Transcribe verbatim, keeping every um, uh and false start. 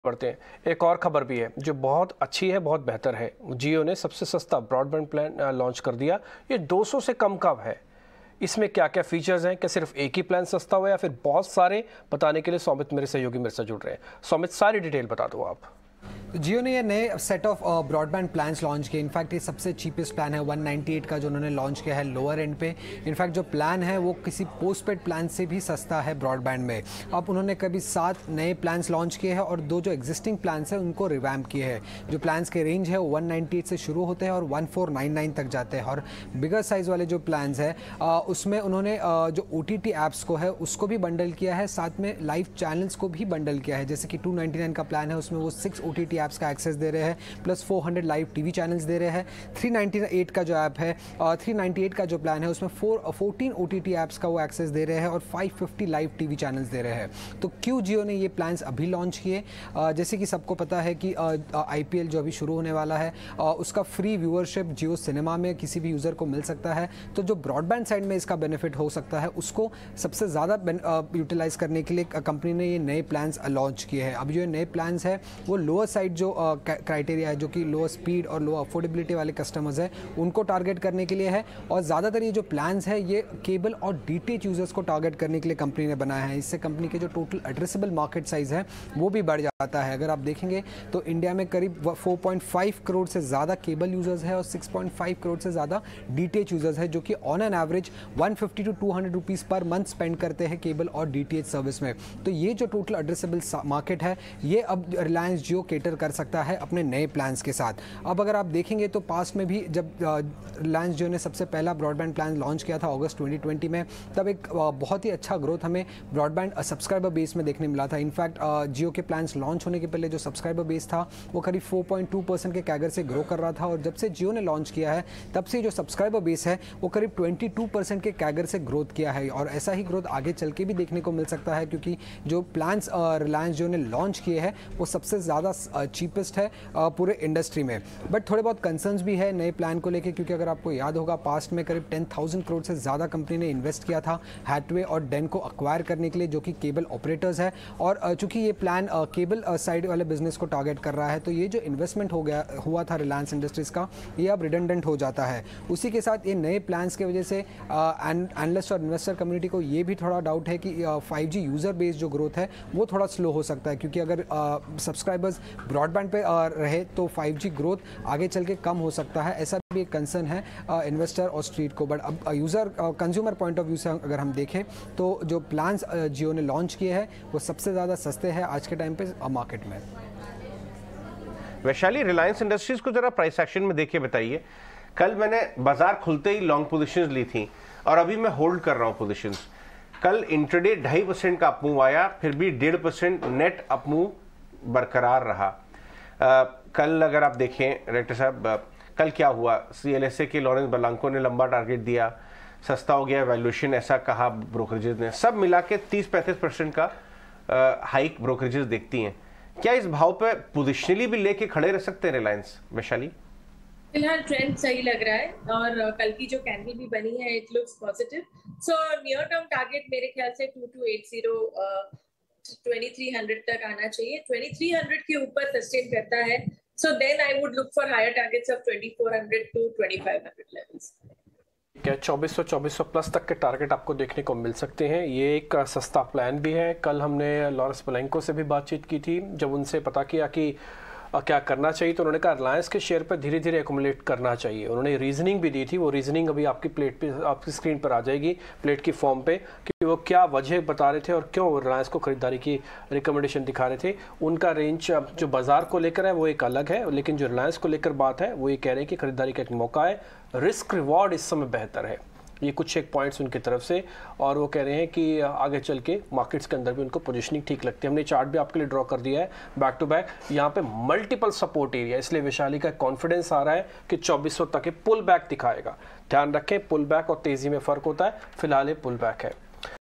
पढ़ते हैं। एक और खबर भी है जो बहुत अच्छी है, बहुत बेहतर है। जियो ने सबसे सस्ता ब्रॉडबैंड प्लान लॉन्च कर दिया। ये दो सौ से कम का है। इसमें क्या क्या फीचर्स हैं, क्या सिर्फ एक ही प्लान सस्ता हुआ है या फिर बहुत सारे, बताने के लिए सौमित मेरे सहयोगी मेरे साथ जुड़ रहे हैं। सौमित, सारी डिटेल बता दो आप। जियो ने ये नए set of broadband plans launch किए। इनफैक्ट ये सबसे चीपेस्ट प्लान है वन नाइन्टी एट का जो उन्होंने लॉन्च किया है लोअर एंड पे। इनफैक्ट जो प्लान है वो किसी पोस्ट पेड प्लान से भी सस्ता है ब्रॉडबैंड में। अब उन्होंने कभी सात नए प्लान्स लॉन्च किए हैं और दो जो एग्जिस्टिंग प्लान्स हैं उनको रिवैम्प किए हैं। जो प्लान्स के रेंज है वो वन नाइन्टी एट से शुरू होते हैं और वन फोर नाइन नाइन तक जाते हैं। और बिगर साइज़ वाले जो प्लान्स है उसमें उन्होंने जो ओ टी टी ऐप्स को है उसको भी बंडल किया है, साथ में लाइव चैनल्स को भी बंडल किया है। जैसे कि टू नाइन्टी नाइन का प्लान है उसमें वो six O T T apps का एक्सेस दे रहे हैं, plus four hundred live TV channels दे रहे हैं। थ्री नाइन्टी एट का जो ऐप है, थ्री नाइन्टी एट का जो प्लान है उसमें फोर फोर्टीन ओटीटी ऐप्स का वो एक्सेस दे रहे हैं और five fifty live TV channels दे रहे हैं। तो क्यों जियो ने ये प्लान्स अभी लॉन्च किए? जैसे कि सबको पता है कि आईपीएल जो अभी शुरू होने वाला है उसका फ्री व्यूअरशिप जियो सिनेमा में किसी भी यूज़र को मिल सकता है। तो जो ब्रॉडबैंड साइड में इसका बेनिफिट हो सकता है उसको सबसे ज़्यादा यूटिलाइज करने के लिए कंपनी ने ये नए प्लान्स लॉन्च किए हैं। अब जो नए प्लान्स है वो लोअर साइड जो क्राइटेरिया है, जो कि लोअर स्पीड और लो अफोर्डेबिलिटी वाले कस्टमर्स हैं उनको टारगेट करने के लिए है। और ज़्यादातर ये जो प्लान्स है ये केबल और डीटीएच यूजर्स को टारगेट करने के लिए कंपनी ने बनाया है। इससे कंपनी के जो टोटल एड्रेसेबल मार्केट साइज़ है वो भी बढ़ जाता है। अगर आप देखेंगे तो इंडिया में करीब फोर पॉइंट फाइव करोड़ से ज़्यादा केबल यूजर्स है और सिक्स पॉइंट फाइव करोड़ से ज़्यादा डीटीएच यूजर्स है, जो कि on an average one fifty two two hundred rupees per month spend करते हैं केबल और डीटीएच सर्विस में। तो ये जो टोटल एड्रेसेबल मार्केट है ये अब रिलायंस जियो केटर कर सकता है अपने नए प्लान्स के साथ। अब अगर आप देखेंगे तो पास्ट में भी जब रिलायंस जियो ने सबसे पहला ब्रॉडबैंड प्लान लॉन्च किया था अगस्त ट्वेंटी ट्वेंटी में, तब एक बहुत ही अच्छा ग्रोथ हमें ब्रॉडबैंड सब्सक्राइबर बेस में देखने मिला था। इनफैक्ट जियो के प्लान्स लॉन्च होने के पहले जो सब्सक्राइबर बेस था वो करीब फोर पॉइंट टू परसेंट के कैगर से ग्रो कर रहा था, और जब से जियो ने लॉन्च किया है तब से जो सब्सक्राइबर बेस है वो करीब ट्वेंटी टू परसेंट के कैगर से ग्रोथ किया है। और ऐसा ही ग्रोथ आगे चल के भी देखने को मिल सकता है, क्योंकि जो प्लान्स रिलायंस जियो ने लॉन्च किए हैं वो सबसे ज़्यादा चीपेस्ट है पूरे इंडस्ट्री में। बट थोड़े बहुत कंसर्न्स भी है नए प्लान को लेके, क्योंकि अगर आपको याद होगा पास्ट में करीब टेन थाउजेंड करोड़ से ज़्यादा कंपनी ने इन्वेस्ट किया था हैथवे और डेन को अक्वायर करने के लिए, जो कि केबल ऑपरेटर्स है। और चूंकि ये प्लान केबल साइड वाले बिजनेस को टारगेट कर रहा है तो ये जो इन्वेस्टमेंट हो गया हुआ था रिलायंस इंडस्ट्रीज का ये अब रिडंडेंट हो जाता है। उसी के साथ ये नए प्लान्स की वजह से एनालिस्ट और इन्वेस्टर कम्युनिटी को ये भी थोड़ा डाउट है कि फाइव जी यूज़र बेस जो ग्रोथ है वो थोड़ा स्लो हो सकता है, क्योंकि अगर सब्सक्राइबर्स ब्रॉडबैंड पे रहे तो फाइव जी ग्रोथ आगे चल के कम हो सकता है। ऐसा भी एक कंसर्न है इन्वेस्टर और स्ट्रीट को। बट अब user consumer point of view से अगर हम देखें तो जो प्लान्स जियो ने लॉन्च किए हैं वो सबसे ज़्यादा सस्ते हैं आज के टाइम पे मार्केट में। वैशाली, रिलायंस इंडस्ट्रीज को जरा प्राइस एक्शन में देखिए बताइए। कल मैंने बाजार खुलते ही लॉन्ग पोजीशंस ली थी और अभी मैं होल्ड कर रहा हूँ पोजीशंस। कल इंट्राडे ढाई परसेंट का अपमूव आया, फिर भी डेढ़ परसेंट नेट अपमूव बरकरार रहा। आ, कल अगर आप देखें डायरेक्टर साहब, कल क्या हुआ, सीएलएसए के लॉरेंस बलांको ने लंबा टारगेट दिया, सस्ता हो गया वैल्यूएशन, ऐसा कहा ब्रोकरेजेस ने। सब मिला के तीस पैंतीस परसेंट का हाइक ब्रोकरेजेस देखती हैं। क्या इस भाव पे पोजिशनली भी लेके खड़े रह सकते हैं रिलायंस? वैशाली, फिलहाल ट्रेंड सही लग रहा है और कल की जो कैंडल भी बनी है it looks positive. So near term target मेरे ख्याल से two two eight zero twenty three hundred तक आना चाहिए। ट्वेंटी थ्री हंड्रेड के ऊपर सस्टेन करता है so then I would look for higher targets of twenty four hundred to twenty five hundred levels. क्या चौबीस सौ चौबीस सौ प्लस तक के टारगेट आपको देखने को मिल सकते हैं? ये एक सस्ता प्लान भी है। कल हमने लॉरेंस बलांको से भी बातचीत की थी, जब उनसे पता किया कि क्या करना चाहिए तो उन्होंने कहा रिलायंस के शेयर पर धीरे धीरे एकोमुलेट करना चाहिए। उन्होंने रीजनिंग भी दी थी, वो रीजनिंग अभी आपकी प्लेट पे आपकी स्क्रीन पर आ जाएगी प्लेट की फॉर्म पे, कि वो क्या वजह बता रहे थे और क्यों रिलायंस को खरीदारी की रिकमेंडेशन दिखा रहे थे। उनका रेंज जो बाजार को लेकर है वो एक अलग है, लेकिन जो रिलायंस को लेकर बात है वो ये कह रहे हैं कि खरीदारी का एक मौका है, रिस्क रिवॉर्ड इस समय बेहतर है। ये कुछ एक पॉइंट्स उनकी तरफ से, और वो कह रहे हैं कि आगे चल के मार्केट्स के अंदर भी उनको पोजीशनिंग ठीक लगती है। हमने चार्ट भी आपके लिए ड्रॉ कर दिया है बैक टू बैक, यहाँ पे मल्टीपल सपोर्ट एरिया, इसलिए वैशाली का कॉन्फिडेंस आ रहा है कि चौबीस सौ तक पुल बैक दिखाएगा। ध्यान रखें, पुल बैक और तेजी में फर्क होता है, फिलहाल ये पुल बैक है।